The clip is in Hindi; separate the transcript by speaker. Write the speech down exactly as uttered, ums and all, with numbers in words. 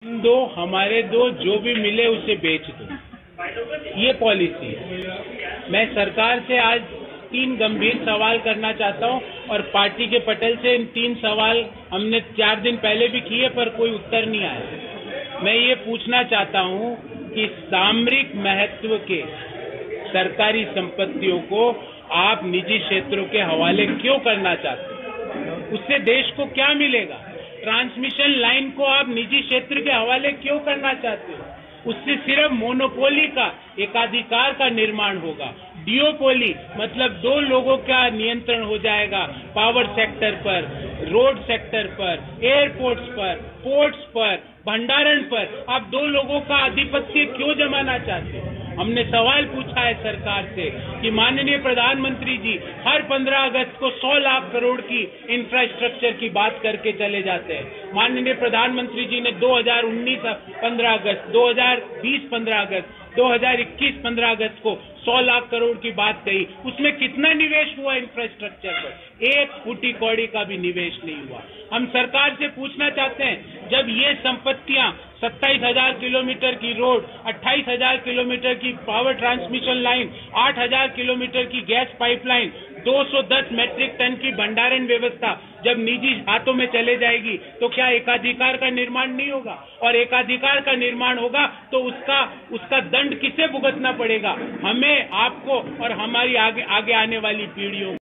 Speaker 1: दो हमारे दो जो भी मिले उसे बेच दो, ये पॉलिसी है। मैं सरकार से आज तीन गंभीर सवाल करना चाहता हूं और पार्टी के पटेल से इन तीन सवाल हमने चार दिन पहले भी किए पर कोई उत्तर नहीं आया। मैं ये पूछना चाहता हूं कि सामरिक महत्व के सरकारी संपत्तियों को आप निजी क्षेत्रों के हवाले क्यों करना चाहते हैं? उससे देश को क्या मिलेगा? ट्रांसमिशन लाइन को आप निजी क्षेत्र के हवाले क्यों करना चाहते हो? उससे सिर्फ मोनोपोली का एकाधिकार का निर्माण होगा। डियोपोली मतलब दो लोगों का नियंत्रण हो जाएगा पावर सेक्टर पर, रोड सेक्टर पर, एयरपोर्ट्स पर, पोर्ट्स पर, भंडारण पर। आप दो लोगों का आधिपत्य क्यों जमाना चाहते हो? हमने सवाल पूछा है सरकार से कि माननीय प्रधानमंत्री जी हर पंद्रह अगस्त को सौ लाख करोड़ की इंफ्रास्ट्रक्चर की बात करके चले जाते हैं। माननीय प्रधानमंत्री जी ने दो हज़ार उन्नीस पंद्रह अगस्त, दो हज़ार बीस पंद्रह अगस्त, दो हज़ार इक्कीस पंद्रह अगस्त को सौ लाख करोड़ की बात कही। उसमें कितना निवेश हुआ इंफ्रास्ट्रक्चर पर? एक फुटी कौड़ी का भी निवेश नहीं हुआ। हम सरकार से पूछना चाहते हैं, जब ये संपत्तियां सत्ताईस हजार किलोमीटर की रोड, अट्ठाईस हजार किलोमीटर की पावर ट्रांसमिशन लाइन, आठ हजार किलोमीटर की गैस पाइपलाइन, दो सौ दस मैट्रिक टन की भंडारण व्यवस्था जब निजी हाथों में चले जाएगी तो क्या एकाधिकार का निर्माण नहीं होगा? और एकाधिकार का निर्माण होगा तो उसका उसका दंड किसे भुगतना पड़ेगा? हमें, आपको और हमारी आगे आगे आने वाली पीढ़ियों